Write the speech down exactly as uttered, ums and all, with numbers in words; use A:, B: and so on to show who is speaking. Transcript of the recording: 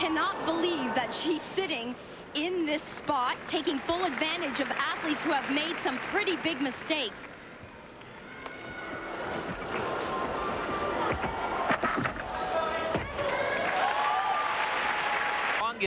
A: cannot believe that she's sitting in this spot, taking full advantage of athletes who have made some pretty big mistakes.